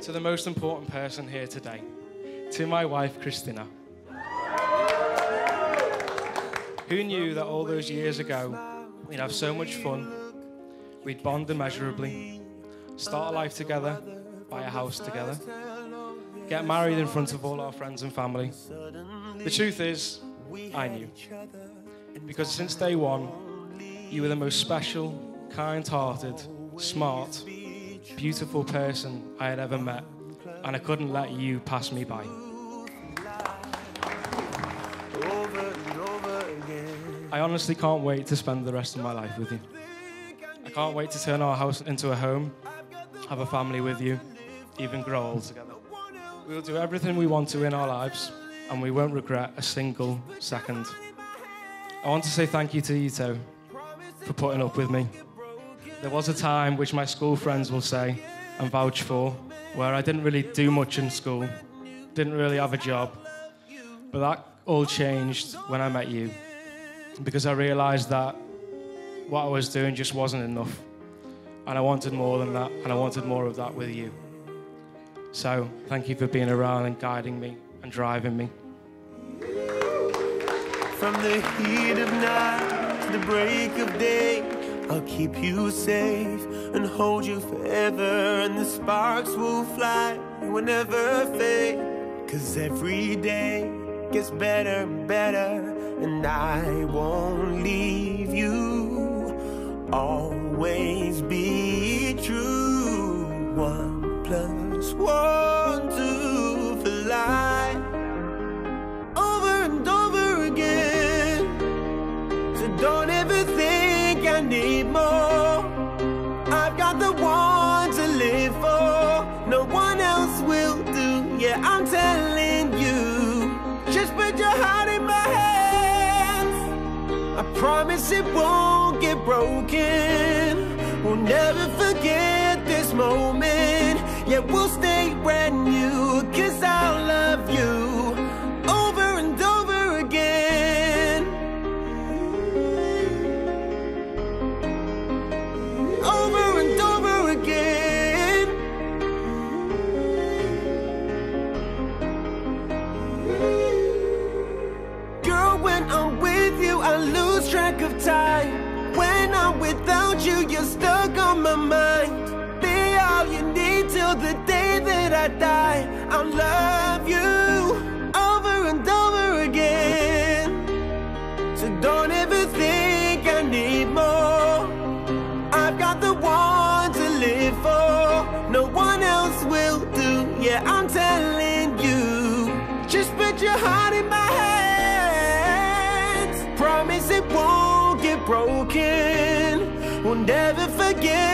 to the most important person here today, to my wife, Christina. Who knew that all those years ago, we'd have so much fun, we'd bond immeasurably, start a life together, buy a house together, get married in front of all our friends and family. The truth is, I knew. Because since day one, you were the most special, kind-hearted, smart, beautiful person I had ever met, and I couldn't let you pass me by. I honestly can't wait to spend the rest of my life with you. I can't wait to turn our house into a home, have a family with you, even grow old together. We'll do everything we want to in our lives, and we won't regret a single second. I want to say thank you to you two for putting up with me. There was a time, which my school friends will say and vouch for, where I didn't really do much in school, didn't really have a job. But that all changed when I met you, because I realised that what I was doing just wasn't enough. And I wanted more than that, and I wanted more of that with you. So thank you for being around and guiding me and driving me. From the heat of night to the break of day, I'll keep you safe and hold you forever, and the sparks will fly, will never fade. 'Cause every day gets better and better, and I won't leave you. Always be true. 1 + 1, 2 for life. Over and over again. So don't ever think I need more. I've got the one to live for. No one else will do. Yeah, I'm telling you. Just put your heart in my hands. I promise it won't get broken. We'll never forget this moment. Yeah, we'll stay brand new. 'Cause I'll love you over and over again. Over and over again. Girl, when I'm with you, I lose track of time. When I'm without you, you're stuck on my mind. Be all you need till the day that I die. I'll love you over and over again. So don't ever think I need more. I've got the one to live for. No one else will do. Yeah, I'm telling you. Just put your heart in my hands. Promise it won't get broken. We'll never forget